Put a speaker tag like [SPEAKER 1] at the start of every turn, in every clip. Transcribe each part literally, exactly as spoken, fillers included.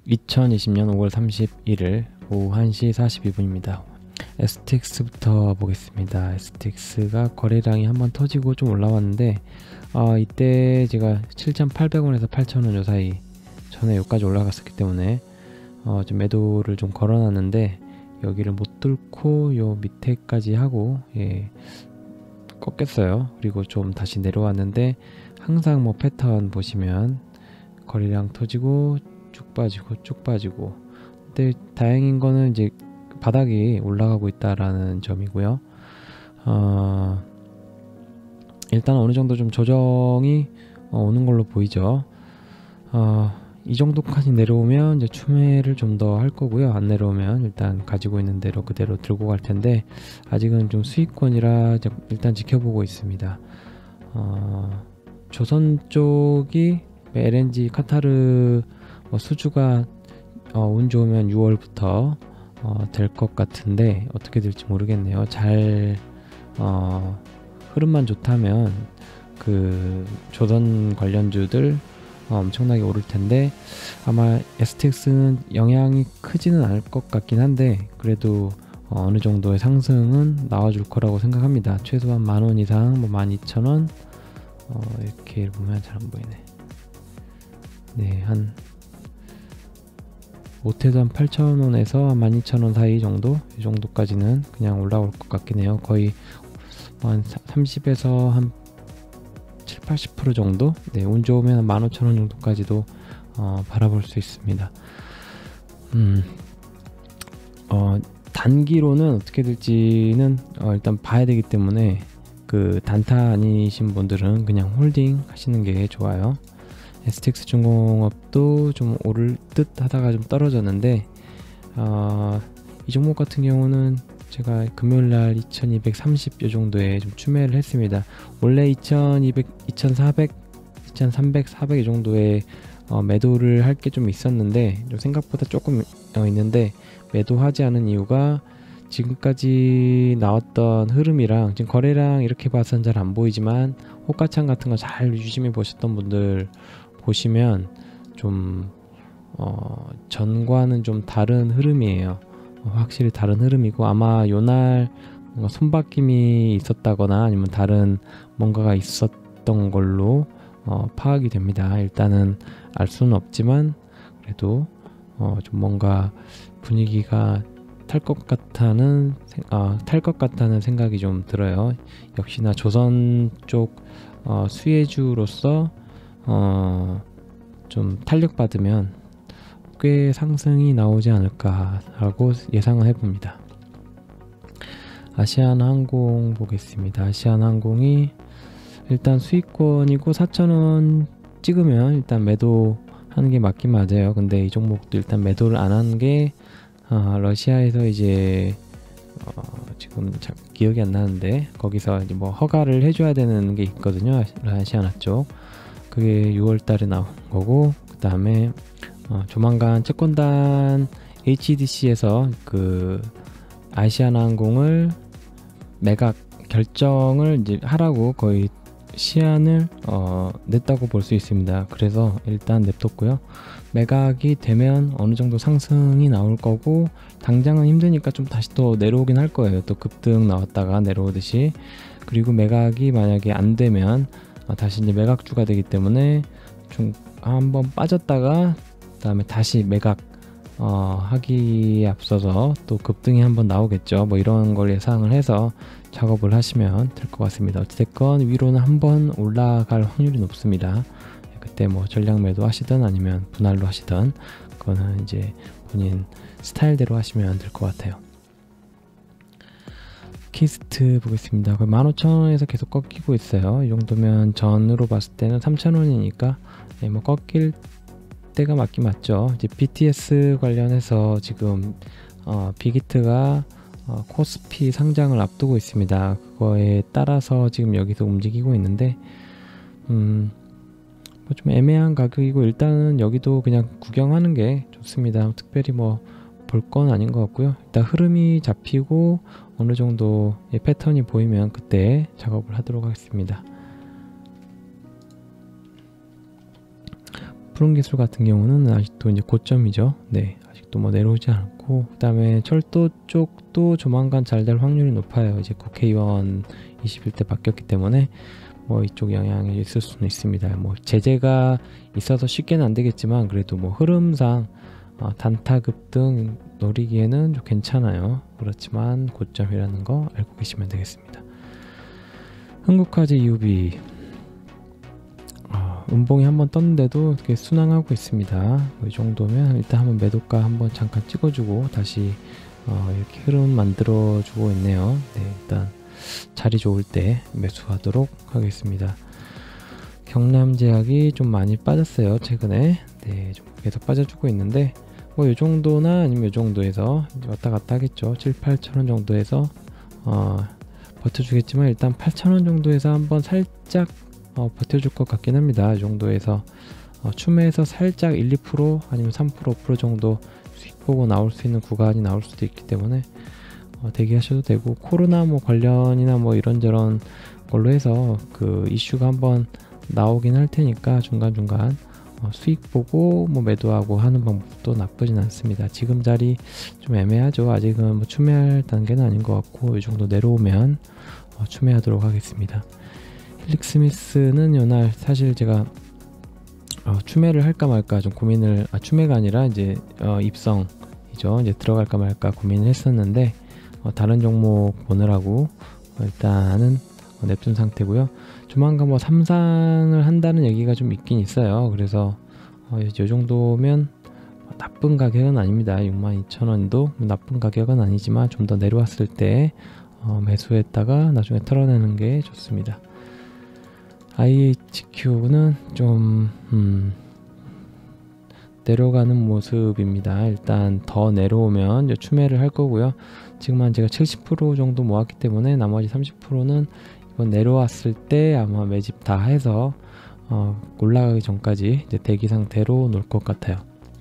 [SPEAKER 1] 이천이십 년 오월 삼십일일 오후 한 시 사십이 분입니다. 에스티엑스부터 보겠습니다. 에스티엑스가 거래량이 한번 터지고 좀 올라왔는데 어, 이때 제가 칠천팔백 원에서 팔천 원 요 사이 전에 여기까지 올라갔었기 때문에 어, 좀 매도를 좀 걸어놨는데 여기를 못 뚫고 요 밑에까지 하고 예, 꺾였어요. 그리고 좀 다시 내려왔는데 항상 뭐 패턴 보시면 거래량 터지고 쭉 빠지고 쭉 빠지고, 근데 다행인 거는 이제 바닥이 올라가고 있다라는 점이고요. 어, 일단 어느 정도 좀 조정이 어, 오는 걸로 보이죠. 어, 이 정도까지 내려오면 이제 추매를 좀 더 할 거고요. 안 내려오면 일단 가지고 있는 대로 그대로 들고 갈 텐데 아직은 좀 수익권이라 일단 지켜보고 있습니다. 어, 조선 쪽이 엘엔지 카타르 어, 수주가 어, 운 좋으면 유월부터 어, 될 것 같은데 어떻게 될지 모르겠네요. 잘 어, 흐름만 좋다면 그 조선 관련주들 어, 엄청나게 오를 텐데 아마 에스티엑스는 영향이 크지는 않을 것 같긴 한데 그래도 어, 어느 정도의 상승은 나와줄 거라고 생각합니다. 최소한 만 원 이상, 뭐 만 이천 원 어, 이렇게 보면 잘 안 보이네. 네, 한 못해도 한 팔천 원에서 만 이천 원 사이 정도, 이 정도까지는 그냥 올라올 것 같긴 해요. 거의 한 삼십에서 한 칠, 팔십 퍼센트 정도? 네, 운 좋으면 한 만 오천 원 정도까지도 어, 바라볼 수 있습니다. 음, 어, 단기로는 어떻게 될지는 어, 일단 봐야 되기 때문에 그 단타 아니신 분들은 그냥 홀딩 하시는 게 좋아요. 에스티엑스 중공업도 좀 오를 듯 하다가 좀 떨어졌는데 어, 이 종목 같은 경우는 제가 금요일날 이천이백삼십 요 정도에 좀 추매를 했습니다. 원래 이천이백, 이천사백, 이천삼백, 사백 이 정도에 어, 매도를 할 게 좀 있었는데 좀 생각보다 조금 어, 있는데 매도하지 않은 이유가 지금까지 나왔던 흐름이랑 지금 거래량 이렇게 봐서는 잘 안 보이지만 호가창 같은 거 잘 유심히 보셨던 분들 보시면 좀 어, 전과는 좀 다른 흐름이에요. 어, 확실히 다른 흐름이고 아마 요날 뭔가 손바뀜이 있었다거나 아니면 다른 뭔가가 있었던 걸로 어, 파악이 됩니다. 일단은 알 수는 없지만 그래도 어, 좀 뭔가 분위기가 탈 것 같다는 아, 탈 것 같다는 생각이 좀 들어요. 역시나 조선 쪽 어, 수혜주로서 어, 좀 탄력받으면 꽤 상승이 나오지 않을까라고 예상을 해봅니다. 아시아나항공 보겠습니다. 아시아나항공이 일단 수익권이고 사천 원 찍으면 일단 매도하는 게 맞긴 맞아요. 근데 이 종목도 일단 매도를 안 한 게 어, 러시아에서 이제 어, 지금 잘 기억이 안 나는데 거기서 이제 뭐 허가를 해줘야 되는 게 있거든요. 아시아나 쪽. 그게 유월 달에 나온 거고 그 다음에 어, 조만간 채권단 에이치디씨에서 그 아시아나항공을 매각 결정을 이제 하라고 거의 시한을 어, 냈다고 볼 수 있습니다. 그래서 일단 냅뒀고요. 매각이 되면 어느 정도 상승이 나올 거고 당장은 힘드니까 좀 다시 또 내려오긴 할 거예요. 또 급등 나왔다가 내려오듯이. 그리고 매각이 만약에 안 되면 어, 다시 이제 매각주가 되기 때문에 좀 한번 빠졌다가 그다음에 다시 매각 어, 하기에 앞서서 또 급등이 한번 나오겠죠. 뭐 이런 걸 예상을 해서 작업을 하시면 될 것 같습니다. 어찌됐건 위로는 한번 올라갈 확률이 높습니다. 그때 뭐 전략 매도 하시든 아니면 분할로 하시든 그거는 이제 본인 스타일대로 하시면 될 것 같아요. 키스트 보겠습니다. 만 오천 원에서 계속 꺾이고 있어요. 이 정도면 전으로 봤을 때는 삼천 원이니까 네, 뭐 꺾일 때가 맞긴 맞죠. 이제 비티에스 관련해서 지금 어, 빅히트가 어, 코스피 상장을 앞두고 있습니다. 그거에 따라서 지금 여기서 움직이고 있는데 음, 뭐 좀 애매한 가격이고 일단은 여기도 그냥 구경하는 게 좋습니다. 특별히 뭐 볼 건 아닌 것 같고요. 일단 흐름이 잡히고 어느 정도의 패턴이 보이면 그때 작업을 하도록 하겠습니다. 푸른기술 같은 경우는 아직도 이제 고점이죠. 네, 아직도 뭐 내려오지 않고, 그 다음에 철도 쪽도 조만간 잘 될 확률이 높아요. 이제 국회의원 이십일 대 바뀌었기 때문에 뭐 이쪽 영향이 있을 수는 있습니다. 뭐 제재가 있어서 쉽게는 안 되겠지만 그래도 뭐 흐름상 어, 단타 급등 노리기에는 좀 괜찮아요. 그렇지만 고점이라는 거 알고 계시면 되겠습니다. 흥국화재 유비 어, 음봉이 한번 떴는데도 이렇게 순항하고 있습니다. 뭐이 정도면 일단 한번 매도가 한번 잠깐 찍어주고 다시 어, 이렇게 흐름 만들어주고 있네요. 네, 일단 자리 좋을 때 매수하도록 하겠습니다. 경남제약이 좀 많이 빠졌어요. 최근에 네, 좀 계속 빠져주고 있는데 뭐 이 정도나 아니면 이 정도에서 왔다 갔다 하겠죠. 칠, 팔천 원 정도에서 어, 버텨주겠지만 일단 팔천 원 정도에서 한번 살짝 어, 버텨줄 것 같긴 합니다. 이 정도에서 어, 추매에서 살짝 일, 이 퍼센트 아니면 삼 퍼센트, 오 퍼센트 정도 수익 보고 나올 수 있는 구간이 나올 수도 있기 때문에 어, 대기하셔도 되고, 코로나 뭐 관련이나 뭐 이런저런 걸로 해서 그 이슈가 한번 나오긴 할 테니까 중간중간 어, 수익 보고 뭐 매도하고 하는 방법도 나쁘진 않습니다. 지금 자리 좀 애매하죠. 아직은 뭐 추매할 단계는 아닌 것 같고, 이 정도 내려오면 어, 추매하도록 하겠습니다. 힐릭스미스는 요날 사실 제가 어, 추매를 할까 말까 좀 고민을, 아 추매가 아니라 이제 어, 입성이죠. 이제 들어갈까 말까 고민을 했었는데 어, 다른 종목 보느라고 어, 일단은 어, 냅둔 상태고요. 조만간 뭐 삼상을 한다는 얘기가 좀 있긴 있어요. 그래서 어, 이 정도면 나쁜 가격은 아닙니다. 육만 이천 원도 나쁜 가격은 아니지만 좀 더 내려왔을 때 어, 매수했다가 나중에 털어내는 게 좋습니다. 아이에이치큐는 좀 음, 내려가는 모습입니다. 일단 더 내려오면 이제 추매를 할 거고요. 지금 한 제가 칠십 퍼센트 정도 모았기 때문에 나머지 삼십 퍼센트는 이번 내려왔을 때 아마 매집 다 해서 어, 올라가기 전까지 이제 대기 상태로 놓을 것 같아요.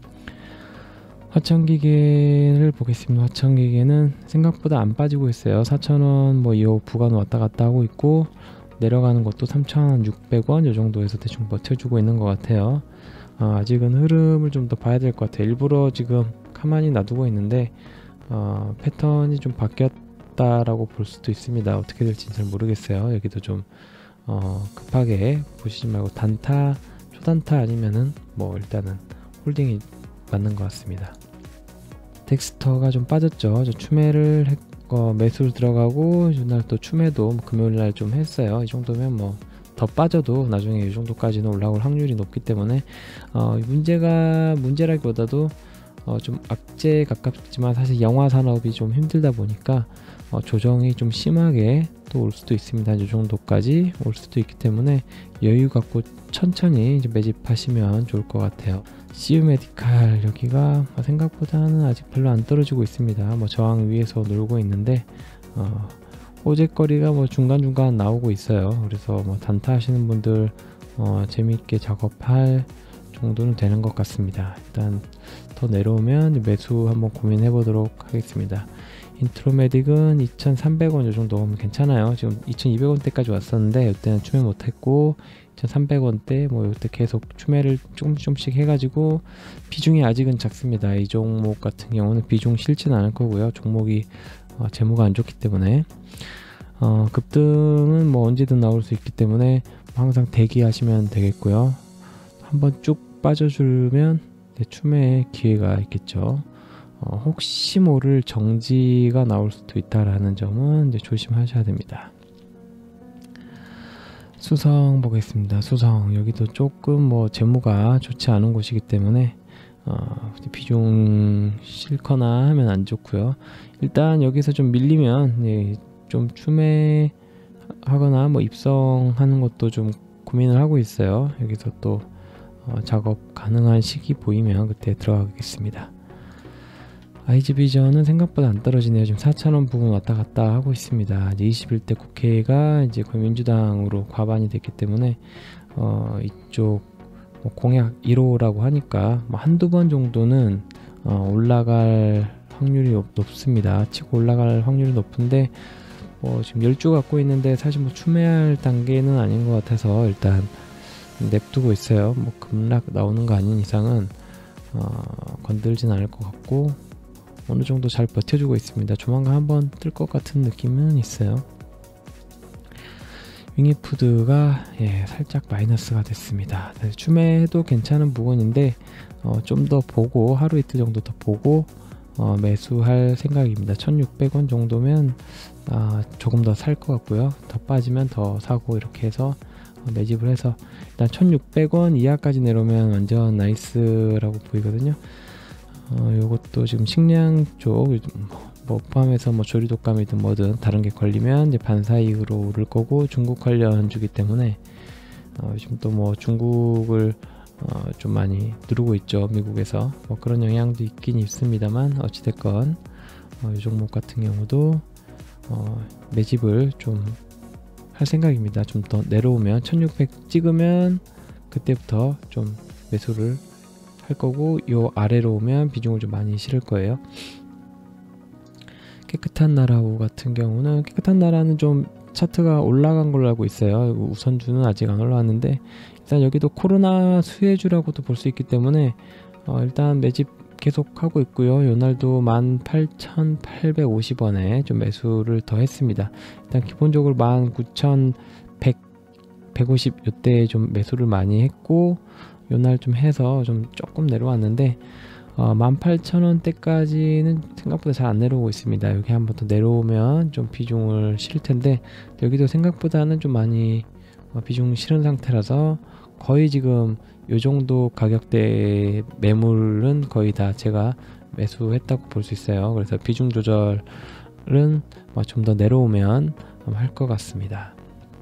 [SPEAKER 1] 화천기계를 보겠습니다. 화천기계는 생각보다 안 빠지고 있어요. 사천 원 뭐 이 구간 왔다 갔다 하고 있고, 내려가는 것도 삼천육백 원 이 정도에서 대충 버텨주고 있는 것 같아요. 어, 아직은 흐름을 좀 더 봐야 될 것 같아요. 일부러 지금 가만히 놔두고 있는데 어, 패턴이 좀 바뀌었다라고 볼 수도 있습니다. 어떻게 될지 잘 모르겠어요. 여기도 좀 어, 급하게 보시지 말고 단타, 초단타 아니면은 뭐 일단은 홀딩이 맞는 것 같습니다. 덱스터가 좀 빠졌죠. 저 추매를 했, 어, 매수를 들어가고 이날 또 추매도 금요일날 좀 했어요. 이 정도면 뭐 더 빠져도 나중에 이 정도까지는 올라올 확률이 높기 때문에 어, 문제가 문제라기보다도 어, 좀 악재에 가깝지만 사실 영화 산업이 좀 힘들다 보니까 어, 조정이 좀 심하게 또 올 수도 있습니다. 이 정도까지 올 수도 있기 때문에 여유 갖고 천천히 이제 매집하시면 좋을 것 같아요. 씨유메디칼 여기가 생각보다는 아직 별로 안 떨어지고 있습니다. 뭐 저항 위에서 놀고 있는데 어, 호재거리가 뭐 중간중간 나오고 있어요. 그래서 뭐 단타 하시는 분들 어, 재미있게 작업할 정도는 되는 것 같습니다. 일단 더 내려오면 매수 한번 고민해 보도록 하겠습니다. 인트로메딕은 이천삼백 원 이 정도 오면 괜찮아요. 지금 이천이백 원대까지 왔었는데 이때는 추매 못했고, 이천삼백 원대 뭐 이때 계속 추매를 조금씩 조금씩 해가지고 비중이 아직은 작습니다. 이 종목 같은 경우는 비중 싫지는 않을 거고요. 종목이 어, 재무가 안 좋기 때문에 어, 급등은 뭐 언제든 나올 수 있기 때문에 항상 대기하시면 되겠고요. 한번 쭉 빠져주면 네, 추매의 기회가 있겠죠. 어, 혹시 모를 정지가 나올 수도 있다라는 점은 이제 조심하셔야 됩니다. 수성 보겠습니다. 수성 여기도 조금 뭐 재무가 좋지 않은 곳이기 때문에 어, 비중 싫거나 하면 안 좋고요. 일단 여기서 좀 밀리면 예, 좀 추매하거나 뭐 입성하는 것도 좀 고민을 하고 있어요. 여기서 또 어, 작업 가능한 시기 보이면 그때 들어가겠습니다. 아이지비전은 생각보다 안 떨어지네요. 지금 사천 원 부분 왔다 갔다 하고 있습니다. 이제 이십일 대 국회가 이제 거의 민주당으로 과반이 됐기 때문에 어, 이쪽 뭐 공약 일 호라고 하니까 뭐 한두 번 정도는 어, 올라갈 확률이 높, 높습니다. 치고 올라갈 확률이 높은데 뭐 지금 열 주 갖고 있는데 사실 뭐 추매할 단계는 아닌 것 같아서 일단 냅두고 있어요. 뭐 급락 나오는 거 아닌 이상은 어, 건들진 않을 것 같고 어느 정도 잘 버텨주고 있습니다. 조만간 한번 뜰 것 같은 느낌은 있어요. 윙이푸드가 예, 살짝 마이너스가 됐습니다. 추매도 괜찮은 부분인데 어, 좀 더 보고 하루 이틀 정도 더 보고 어, 매수할 생각입니다. 천육백 원 정도면 아, 조금 더 살 것 같고요. 더 빠지면 더 사고 이렇게 해서 어, 매집을 해서 일단 천육백 원 이하까지 내려오면 완전 나이스라고 보이거든요. 어, 요것도 지금 식량 쪽 뭐 포함해서 뭐 조리독감이든 뭐든 다른 게 걸리면 이제 반사이익으로 오를 거고 중국 관련주기 때문에 어, 요즘 또 뭐 중국을 어, 좀 많이 누르고 있죠. 미국에서 뭐 그런 영향도 있긴 있습니다만 어찌됐건 어, 이 종목 같은 경우도 어, 매집을 좀 할 생각입니다. 좀 더 내려오면 천육백 찍으면 그때부터 좀 매수를 할 거고 요 아래로 오면 비중을 좀 많이 실을 거예요. 깨끗한 나라호 같은 경우는 깨끗한 나라는 좀 차트가 올라간 걸로 알고 있어요. 우선주는 아직 안 올라왔는데 일단 여기도 코로나 수혜주라고도 볼 수 있기 때문에 어 일단 매집 계속 하고 있고요. 요날도 만 팔천팔백오십 원에 좀 매수를 더 했습니다. 일단 기본적으로 만 구천백, 백오십 요때에 좀 매수를 많이 했고 요날 좀 해서 좀 조금 내려왔는데 어, 만 팔천 원대까지는 생각보다 잘 안 내려오고 있습니다. 여기 한번 더 내려오면 좀 비중을 실을 텐데 여기도 생각보다는 좀 많이 어, 비중 실은 상태라서 거의 지금 요 정도 가격대 매물은 거의 다 제가 매수했다고 볼 수 있어요. 그래서 비중 조절은 뭐 좀 더 내려오면 할 것 같습니다.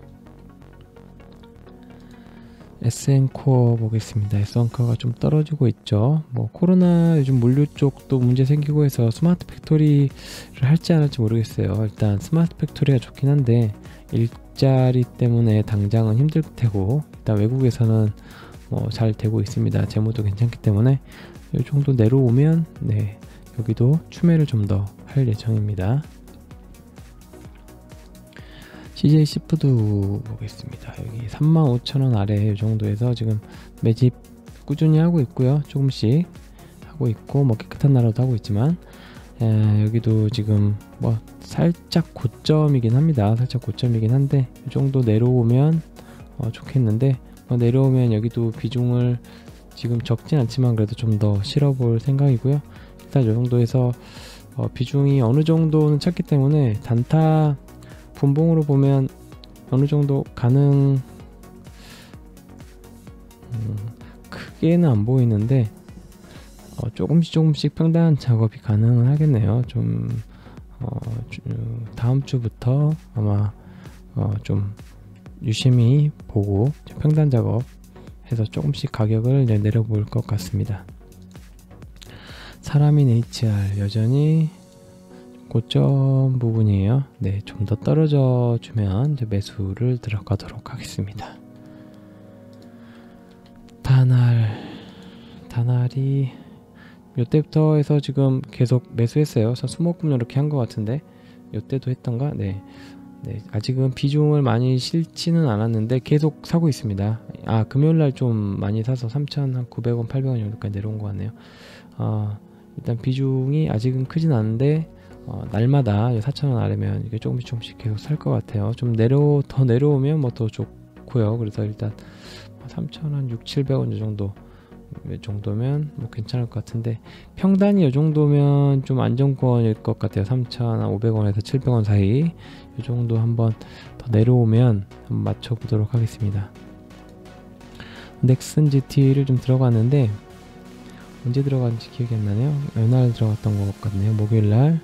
[SPEAKER 1] 에스엔코어 보겠습니다. 에스엔코어가 좀 떨어지고 있죠. 뭐 코로나 요즘 물류 쪽도 문제 생기고 해서 스마트 팩토리를 할지 안 할지 모르겠어요. 일단 스마트 팩토리가 좋긴 한데 일자리 때문에 당장은 힘들 테고 일단 외국에서는 뭐 잘 되고 있습니다. 재무도 괜찮기 때문에 이 정도 내려오면 네 여기도 추매를 좀 더 할 예정입니다. 씨제이 시푸드 보겠습니다. 여기 삼만 오천 원 아래 이 정도에서 지금 매집 꾸준히 하고 있고요. 조금씩 하고 있고 뭐 깨끗한 나라도 하고 있지만 에, 여기도 지금 뭐 살짝 고점이긴 합니다. 살짝 고점이긴 한데 이 정도 내려오면 어, 좋겠는데 뭐 내려오면 여기도 비중을 지금 적진 않지만 그래도 좀 더 실어볼 생각이고요. 일단 이 정도에서 어, 비중이 어느 정도는 찼기 때문에 단타 분봉으로 보면 어느 정도 가능 음, 크게는 안 보이는데 어, 조금씩 조금씩 평단 작업이 가능은 하겠네요. 좀 어, 주, 다음 주부터 아마 어, 좀 유심히 보고 평단 작업 해서 조금씩 가격을 내려볼 것 같습니다. 사람인 에이치알 여전히 고점 부분이에요. 네, 좀 더 떨어져 주면 이제 매수를 들어가도록 하겠습니다. 다날, 다날이 요때부터 해서 지금 계속 매수했어요. 그래서 수목금 이렇게 한 것 같은데 요때도 했던가? 네. 네, 아직은 비중을 많이 실지는 않았는데 계속 사고 있습니다. 아, 금요일날 좀 많이 사서 삼천구백 원, 팔백 원 정도까지 내려온 것 같네요. 어, 일단 비중이 아직은 크진 않은데 어, 날마다 사천 원 아래면 이게 조금씩 조금씩 계속 살 것 같아요. 좀 내려 더 내려오면 뭐 더 좋고요. 그래서 일단 삼천 원, 육천, 칠백 원 이 정도 이 정도면 뭐 괜찮을 것 같은데 평단이 이 정도면 좀 안정권일 것 같아요. 삼천오백 원에서 칠백 원 사이 이 정도 한번 더 내려오면 한번 맞춰 보도록 하겠습니다. 넥슨 지티를 좀 들어갔는데 언제 들어간지 기억이 안 나네요. 연날 들어갔던 것 같네요. 목요일날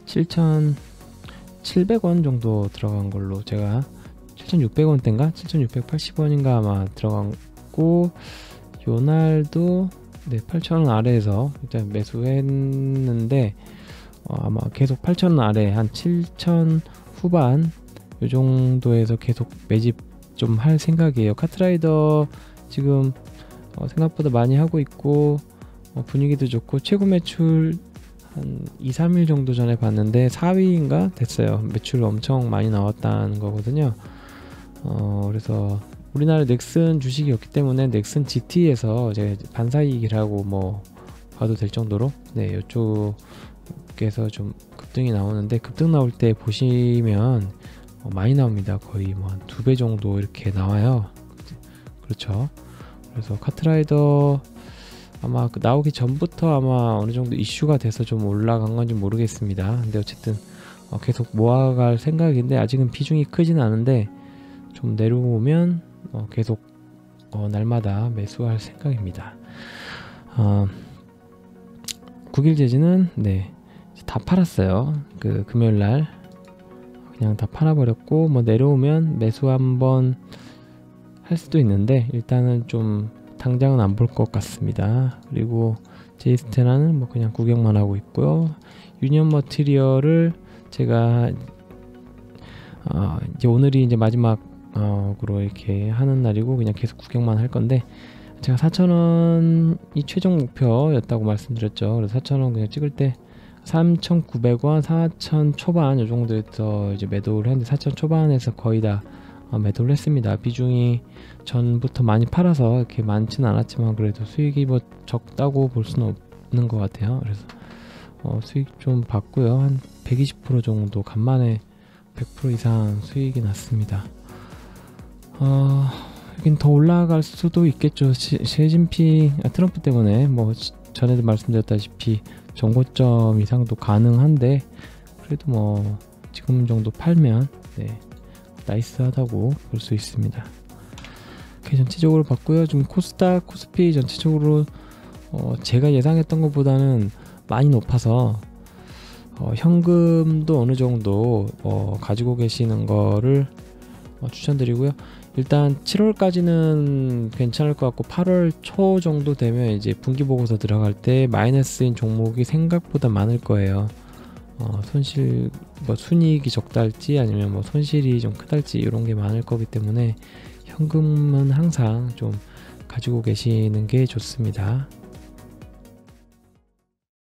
[SPEAKER 1] 칠천칠백 원 정도 들어간 걸로 제가 칠천육백 원대인가 칠천육백팔십 원인가 아마 들어갔고 요날도 네, 팔천 원 아래에서 일단 매수했는데 어, 아마 계속 팔천 원 아래 한 칠천 후반 요 정도에서 계속 매집 좀 할 생각이에요. 카트라이더 지금 어, 생각보다 많이 하고 있고 어, 분위기도 좋고 최고 매출 한 이, 삼 일 정도 전에 봤는데 사 위인가 됐어요. 매출 엄청 많이 나왔다는 거거든요. 어, 그래서 우리나라 넥슨 주식이었기 때문에 넥슨 지티에서 이제 반사이익이라고 뭐 봐도 될 정도로 네, 이쪽에서 좀 급등이 나오는데, 급등 나올 때 보시면 어, 많이 나옵니다. 거의 뭐 한 두 배 정도 이렇게 나와요. 그렇죠. 그래서 카트라이더 아마 그 나오기 전부터 아마 어느 정도 이슈가 돼서 좀 올라간 건지 모르겠습니다. 근데 어쨌든 어, 계속 모아갈 생각인데, 아직은 비중이 크지는 않은데 좀 내려오면 어, 계속 어, 날마다 매수할 생각입니다. 어, 국일재즈는 네, 다 팔았어요. 그 금요일날 그냥 다 팔아버렸고, 뭐 내려오면 매수 한번 할 수도 있는데 일단은 좀 당장은 안 볼 것 같습니다. 그리고 제이스테나는 뭐 그냥 구경만 하고 있고요. 유니언 머티리얼을 제가 어, 이제 오늘이 이제 마지막으로 이렇게 하는 날이고 그냥 계속 구경만 할 건데, 제가 사천 원이 최종 목표였다고 말씀드렸죠. 그래서 사천 원 그냥 찍을 때 삼천구백 원, 사천 초반 요 정도에서 이제 매도를 했는데, 사천 초반에서 거의 다 어, 매도를 했습니다. 비중이 전부터 많이 팔아서 이렇게 많지는 않았지만 그래도 수익이 뭐 적다고 볼 수는 없는 것 같아요. 그래서 어, 수익 좀 봤고요. 한 백이십 퍼센트 정도 간만에 백 퍼센트 이상 수익이 났습니다. 어, 여긴 더 올라갈 수도 있겠죠. 시, 시진핑, 아, 트럼프 때문에 뭐 시, 전에도 말씀드렸다시피 정고점 이상도 가능한데, 그래도 뭐 지금 정도 팔면 네, 나이스하다고 볼 수 있습니다. 이렇게 전체적으로 봤고요. 좀 코스닥, 코스피 전체적으로 어, 제가 예상했던 것보다는 많이 높아서 어, 현금도 어느 정도 어, 가지고 계시는 거를 어, 추천드리고요. 일단 칠월까지는 괜찮을 것 같고, 팔월 초 정도 되면 이제 분기보고서 들어갈 때 마이너스인 종목이 생각보다 많을 거예요. 어, 손실, 뭐 순이익이 적달지 아니면 뭐 손실이 좀 크달지 이런 게 많을 거기 때문에 현금은 항상 좀 가지고 계시는 게 좋습니다.